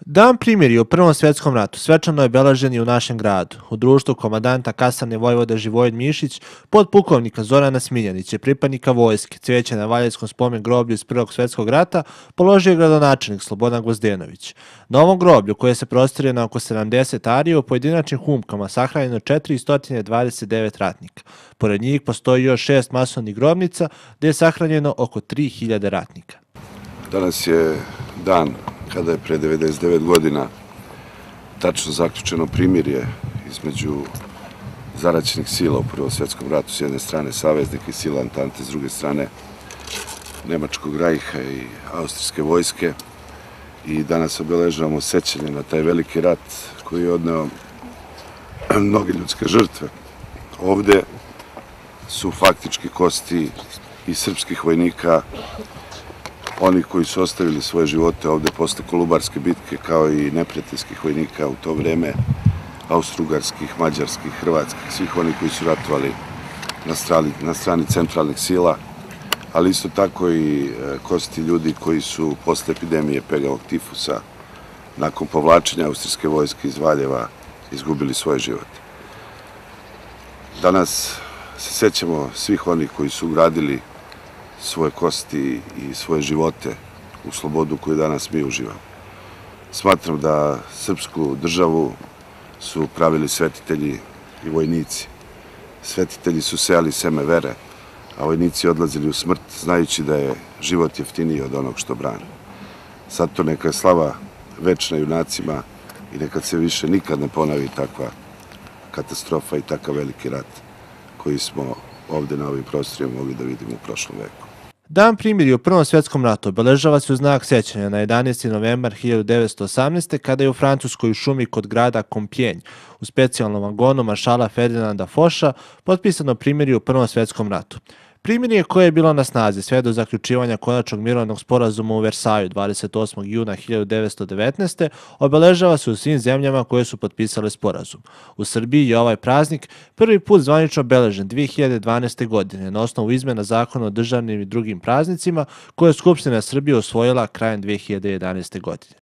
Dan primirja u Prvom svjetskom ratu svečano je obeležen i u našem gradu. U društvu komandanta kasarne vojvoda Živojin Mišić, podpukovnika Zorana Smiljanića i pripadnika vojske, cvijeće na Valjevskom spomen groblju iz Prvog svjetskog rata položio je gradonačelnik Slobodan Gvozdenović. Na ovom groblju, koje se prostire na oko 70 arija, u pojedinačnim humkama sahranjeno 429 ratnika. Pored njih postoji još 6 masovnih grobnica, gdje je sahranjeno oko 3000 ratnika. Danas je dan kada je pre 99 godina tačno zaključeno primirje između zaraćenih sila u Prvom svjetskom ratu, s jedne strane saveznika i sila Antante, s druge strane Nemačkog rajha i austrijske vojske. I danas obeležavamo sećanje na taj veliki rat koji je odneo mnoge ljudske žrtve. Ovde su faktički kosti i srpskih vojnika, oni koji su ostavili svoje živote ovde posle Kolubarske bitke, kao i neprijateljskih vojnika u to vreme, austrougarskih, mađarskih, hrvatskih, svih oni koji su ratovali na strani centralnih sila, ali isto tako i kosti ljudi koji su posle epidemije pegavog tifusa, nakon povlačenja austrijske vojske iz Valjeva, izgubili svoje živote. Danas se sećamo svih onih koji su ugradili svoje kosti i svoje živote u slobodu koju danas mi uživamo. Smatram da srpsku državu su pravili svetitelji i vojnici. Svetitelji su sejali seme vere, a vojnici odlazili u smrt, znajući da je život jeftiniji od onog što brane. Zato neka je slava večna junacima i neka se više nikad ne ponovi takva katastrofa i takav veliki rat koji smo ovde na ovim prostorima mogli da vidimo u prošlom veku. Dan primirja u Prvom svjetskom ratu obeležava se u znak sjećanja na 11. novembar 1918. kada je u Francuskoj u šumi kod grada Compiègne u specijalnom vagonu maršala Ferdinanda Focha potpisano primirje u Prvom svjetskom ratu. Primirje koje je bilo na snazi sve do zaključivanja konačnog mirovnog sporazuma u Versaju 28. juna 1919. obeležava se u svim zemljama koje su potpisale sporazum. U Srbiji je ovaj praznik prvi put zvanično obeležen 2012. godine na osnovu izmjena zakona o državnim i drugim praznicima koje je Skupština Srbije usvojila krajem 2011. godine.